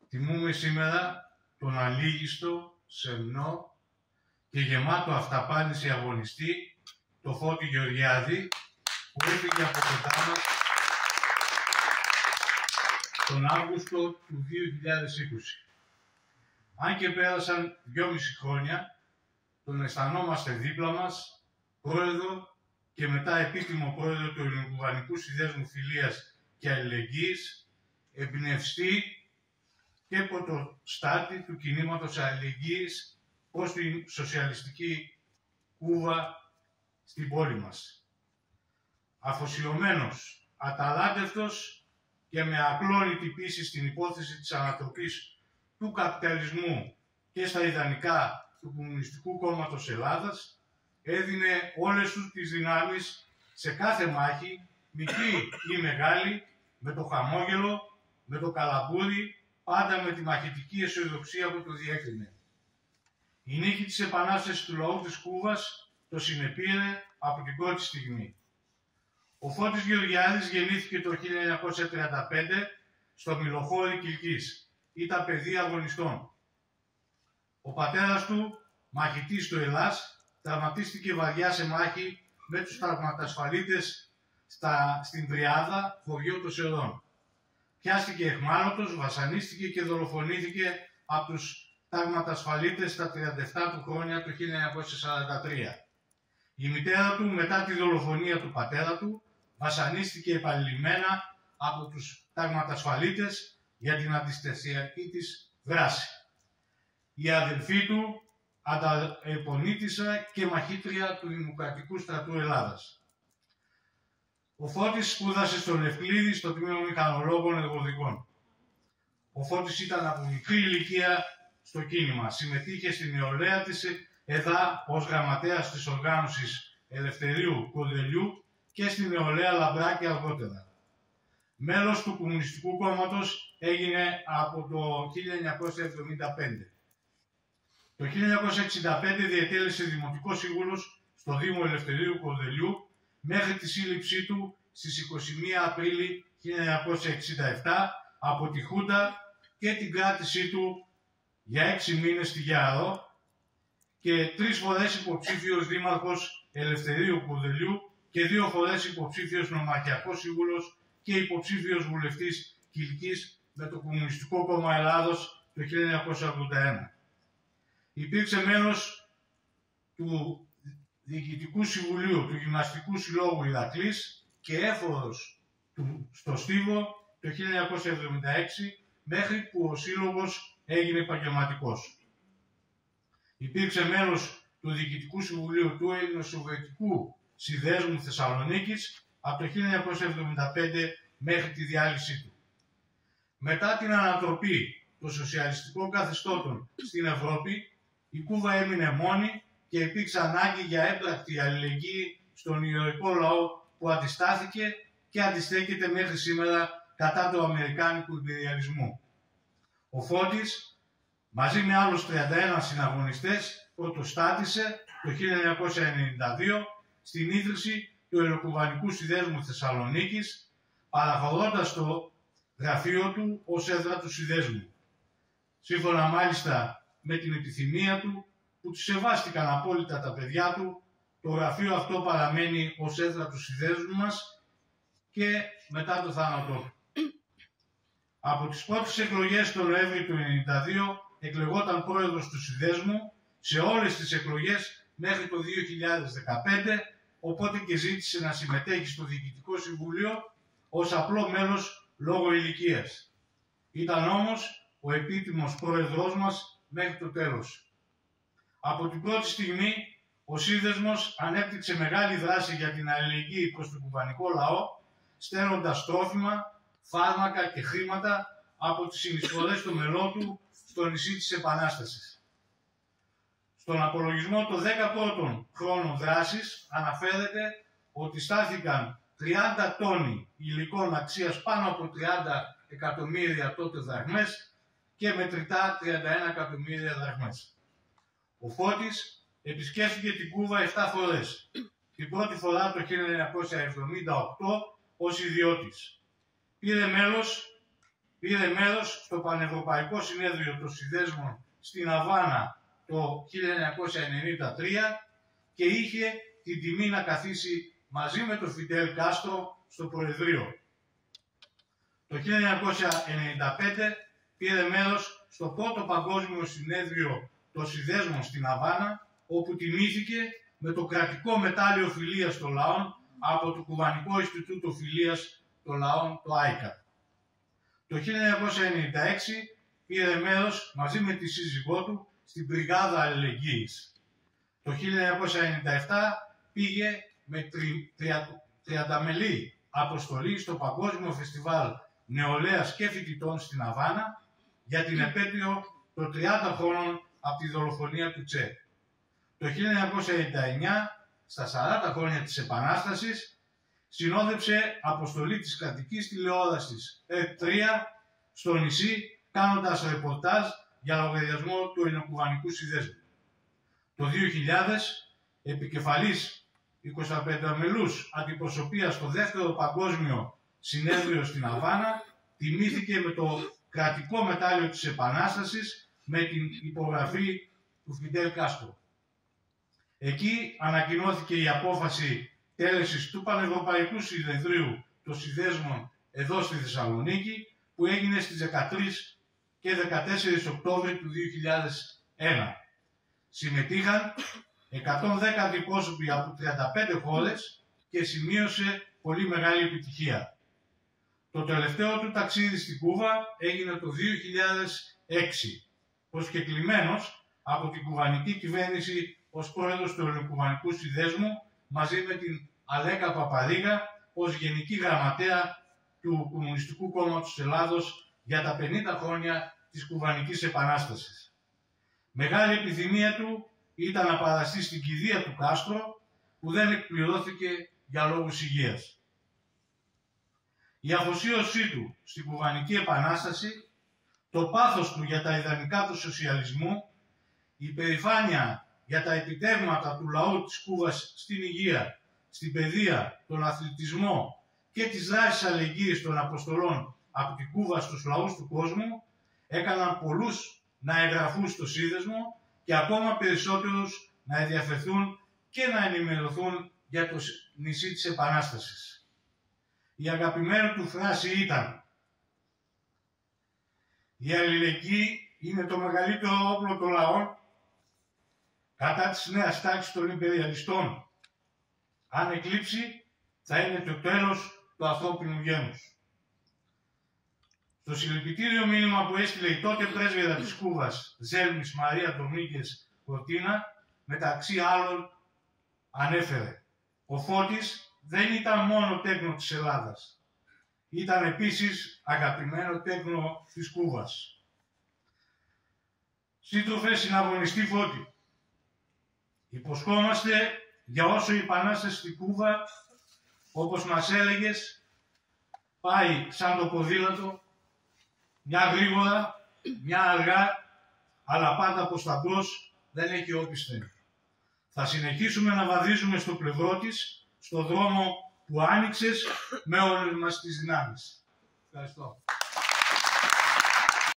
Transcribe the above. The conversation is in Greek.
τιμούμε σήμερα τον αλήγιστο, σεμνό και γεμάτο αυταπάτηση αγωνιστή, το Φώτη Γεωργιάδη, που έφυγε από κοντά μας τον Αύγουστο του 2020. Αν και πέρασαν 2,5 χρόνια, τον αισθανόμαστε δίπλα μας, πρόεδρο και μετά επίτιμο πρόεδρο του Ελληνοκουβανικού Συνδέσμου Φιλίας και Αλληλεγγύης, εμπνευστή και πρωτοστάτη του κινήματος αλληλεγγύης προς την σοσιαλιστική Κούβα στην πόλη μας. Αφοσιωμένος, αταλάντευτος και με ακλόνητη πίστη στην υπόθεση της ανατροπής του καπιταλισμού και στα ιδανικά του Κομμουνιστικού Κόμματος Ελλάδας, έδινε όλες του τις δυνάμεις σε κάθε μάχη, μικρή ή μεγάλη, με το χαμόγελο, με το καλαμπούρι, πάντα με τη μαχητική αισιοδοξία που το διέκρινε. Η νίκη της επανάστασης του λαού της Κούβας το συνεπήρε από την πρώτη στιγμή. Ο Φώτης Γεωργιάδης γεννήθηκε το 1935 στο Μιλοχώρι Κιλκής. Ήταν παιδί αγωνιστών. Ο πατέρας του, μαχητής στο Ελλάς, τραυματίστηκε βαριά σε μάχη με τους τραυματασφαλίτες στην Τριάδα, χωριό των Σερών. Πιάστηκε αιχμάλωτος, βασανίστηκε και δολοφονήθηκε από τους τραυματασφαλίτες στα 37 του χρόνια το 1943. Η μητέρα του, μετά τη δολοφονία του πατέρα του, βασανίστηκε επανειλημμένα από τους ταγματασφαλίτες για την αντιστασιακή της δράση. Η αδελφή του, ανταπονίτησα και μαχήτρια του Δημοκρατικού Στρατού Ελλάδας. Ο Φώτης σπούδασε στο Λευκλίδι στο τμήμα Μηχανολόγων Εργοδικών. Ο Φώτης ήταν από μικρή ηλικία στο κίνημα. Συμμετείχε στην νεολαία της ΕΔΑ ως γραμματέας της οργάνωσης Ελευθερίου Κορδελιού και στην νεολαία Λαμπράκη αργότερα. Μέλος του Κομμουνιστικού Κόμματος έγινε από το 1975. Το 1965 διετέλεσε δημοτικός σύμβουλος στο Δήμο Ελευθερίου Κορδελιού μέχρι τη σύλληψή του στις 21 Απρίλη 1967 από τη Χούντα και την κράτησή του για 6 μήνες στη Γιάρο και 3 φορές υποψήφιος δήμαρχος Ελευθερίου Κορδελιού και 2 φορές υποψήφιος νομαρχιακός σύμβουλος και υποψήφιος βουλευτής Κιλκής με το Κομμουνιστικό Κόμμα Ελλάδος το 1981. Υπήρξε μέλος του Διοικητικού Συμβουλίου του Γυμναστικού Συλλόγου Ηρακλής και έφορος στο Στίβο το 1976 μέχρι που ο σύλλογος έγινε επαγγελματικός. Υπήρξε μέλος του Διοικητικού Συμβουλίου του Ελληνοσοβιετικού Συνδέσμου Θεσσαλονίκης από το 1975 μέχρι τη διάλυσή του. Μετά την ανατροπή των σοσιαλιστικών καθεστώτων στην Ευρώπη, η Κούβα έμεινε μόνη και υπήρξε ανάγκη για έμπρακτη αλληλεγγύη στον ηρωικό λαό που αντιστάθηκε και αντιστέκεται μέχρι σήμερα κατά του αμερικάνικου ιμπεριαλισμού. Ο Φώτης, μαζί με άλλους 31 συναγωνιστές, πρωτοστάτησε το 1992 στην ίδρυση του Ελληνοκουβανικού Συνδέσμου Θεσσαλονίκης, παραχωρώντας το γραφείο του ως έδρα του συνδέσμου. Σύμφωνα μάλιστα με την επιθυμία του, που του σεβάστηκαν απόλυτα τα παιδιά του, το γραφείο αυτό παραμένει ως έδρα του συνδέσμου μας και μετά το θάνατό του. Από τις πρώτες εκλογές τον Νοέμβρη του 1992 εκλεγόταν πρόεδρος του συνδέσμου σε όλες τις εκλογές μέχρι το 2015, οπότε και ζήτησε να συμμετέχει στο Διοικητικό Συμβούλιο ως απλό μέλος λόγω ηλικίας. Ήταν όμως ο επίτιμος πρόεδρός μας μέχρι το τέλος. Από την πρώτη στιγμή ο σύνδεσμος ανέπτυξε μεγάλη δράση για την αλληλεγγύη προς τον κουβανικό λαό, στέλνοντας τρόφιμα, φάρμακα και χρήματα από τις συνεισφορές των μελών του στο νησί της Επανάστασης. Στον απολογισμό των 11 χρόνων δράσης αναφέρεται ότι στάθηκαν 30 τόνοι υλικών αξίας πάνω από 30 εκατομμύρια τότε δραχμές και μετρητά 31 εκατομμύρια δραχμές. Ο Φώτης επισκέφθηκε την Κούβα 7 φορές. Την πρώτη φορά το 1978 ως ιδιώτης. Πήρε πήρε μέρος στο Πανευρωπαϊκό Συνέδριο των Συνδέσμων στην Αβάνα το 1993 και είχε την τιμή να καθίσει μαζί με τον Φιντέλ Κάστρο στο Προεδρείο. Το 1995 πήρε μέρος στο πρώτο Παγκόσμιο Συνέδριο των Συνδέσμων στην Αβάνα, όπου τιμήθηκε με το κρατικό μετάλλιο φιλίας των λαών από το Κουβανικό Ινστιτούτο Φιλίας των Λαών, το ΆΙΚΑ. Το 1996 πήρε μέρος μαζί με τη σύζυγό του στην Μπριγάδα Αλληλεγγύης. Το 1997 πήγε με 30 μελή αποστολή στο Παγκόσμιο Φεστιβάλ Νεολαίας και Φοιτητών στην Αβάνα για την επέτειο των 30 χρόνων από τη δολοφονία του Τσε. Το 1999, στα 40 χρόνια της Επανάστασης, συνόδεψε αποστολή της κρατικής τηλεόρασης ΕΡΤ3 στο νησί, κάνοντας ρεπορτάζ για λογαριασμό του Ελληνοκουβανικού Συνδέσμου. Το 2000, επικεφαλής 25 μελούς αντιπροσωπείας στο δεύτερο Παγκόσμιο Συνέδριο στην Αβάνα, τιμήθηκε με το κρατικό μετάλλιο της Επανάστασης με την υπογραφή του Φιντέλ Κάστρο. Εκεί ανακοινώθηκε η απόφαση τέλεσης του Πανευρωπαϊκού Συνεδρίου των Συνδέσμων εδώ στη Θεσσαλονίκη, που έγινε στις 13 και 14 Οκτώβρη του 2001. Συμμετείχαν 110 αντιπρόσωποι από 35 χώρες και σημείωσε πολύ μεγάλη επιτυχία. Το τελευταίο του ταξίδι στην Κούβα έγινε το 2006, προσκεκλημένος από την κουβανική κυβέρνηση ως πρόεδρος του Ελληνοκουβανικού Συνδέσμου, μαζί με την Αλέκα Παπαρίγα ως Γενική Γραμματέα του Κομμουνιστικού Κόμματος της Ελλάδος για τα 50 χρόνια της Κουβανικής Επανάστασης. Μεγάλη επιθυμία του ήταν να παραστεί στην κηδεία του Κάστρο, που δεν εκπληρώθηκε για λόγους υγείας. Η αφοσίωσή του στην Κουβανική Επανάσταση, το πάθος του για τα ιδανικά του σοσιαλισμού, η περηφάνεια για τα επιτεύγματα του λαού της Κούβας στην υγεία, στην παιδεία, τον αθλητισμό και τις δράσεις αλληλεγγύης των αποστολών από την Κούβα στους λαούς του κόσμου, έκαναν πολλούς να εγγραφούν στο σύνδεσμο και ακόμα περισσότερους να ενδιαφερθούν και να ενημερωθούν για το νησί της Επανάστασης. Η αγαπημένη του φράση ήταν «Η αλληλεγγύη είναι το μεγαλύτερο όπλο των λαών κατά της νέας τάξης των υπεριαλιστών. Αν εκλείψει, θα είναι το τέλος του ανθρώπινου γένους». Στο συλληπιτήριο μήνυμα που έστειλε η τότε πρέσβυρα της Κούβας, Ζέλμης Μαρία Ντομίνγκες Κορτίνα, μεταξύ άλλων ανέφερε «Ο Φώτης δεν ήταν μόνο τέκνο της Ελλάδας. Ήταν επίσης αγαπημένο τέκνο της Κούβας». Σύντροφε συναγωνιστή Φώτη, υποσχόμαστε για όσο η Επανάσταση στην Κούβα, όπως μας έλεγες, πάει σαν το ποδήλατο, μια γρήγορα, μια αργά, αλλά πάντα προς τα μπρος, δεν έχει όπισθεν. Θα συνεχίσουμε να βαδίζουμε στο πλευρό της, στο δρόμο που άνοιξες με όλες μας τις δυνάμεις. Ευχαριστώ.